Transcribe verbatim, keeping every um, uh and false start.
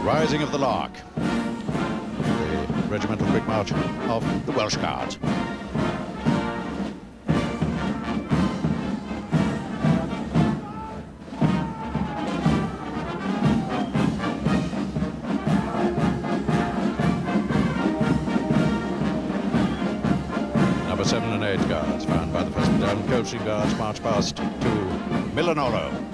Rising of the Lark, the regimental quick march of the Welsh Guards. Number seven and eight Guards, found by the first battalion Coldstream Guards, march past to Milanoro.